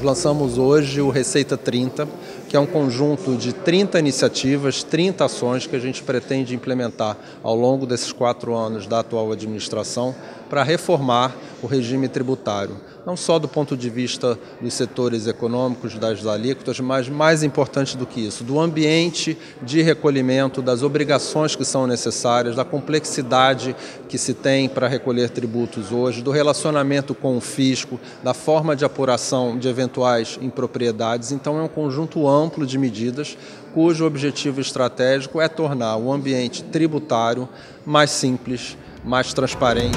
lançamos hoje o Receita 30, que é um conjunto de 30 iniciativas, 30 ações que a gente pretende implementar ao longo desses 4 anos da atual administração para reformar o regime tributário, não só do ponto de vista dos setores econômicos, das alíquotas, mas mais importante do que isso, do ambiente de recolhimento, das obrigações que são necessárias, da complexidade que se tem para recolher tributos hoje, do relacionamento com o fisco, da forma de apuração de eventuais impropriedades. Então é um conjunto amplo de medidas cujo objetivo estratégico é tornar o ambiente tributário mais simples, mais transparente.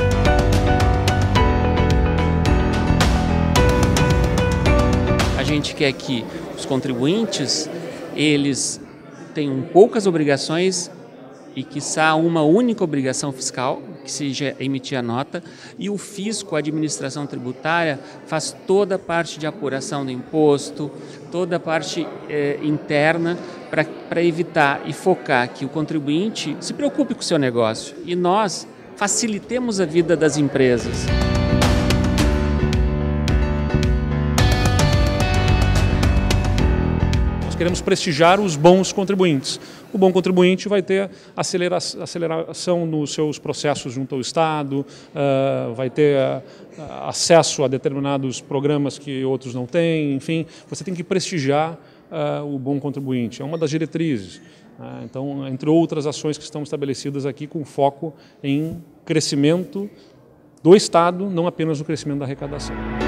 A gente quer que os contribuintes, eles tenham poucas obrigações e, quiçá, uma única obrigação fiscal, que seja emitir a nota, e o fisco, a administração tributária, faz toda a parte de apuração do imposto, toda a parte interna, para evitar e focar que o contribuinte se preocupe com o seu negócio e nós facilitemos a vida das empresas. Queremos prestigiar os bons contribuintes. O bom contribuinte vai ter aceleração nos seus processos junto ao Estado, vai ter acesso a determinados programas que outros não têm, enfim, você tem que prestigiar o bom contribuinte. É uma das diretrizes. Então, entre outras ações que estão estabelecidas aqui com foco em crescimento do Estado, não apenas no crescimento da arrecadação.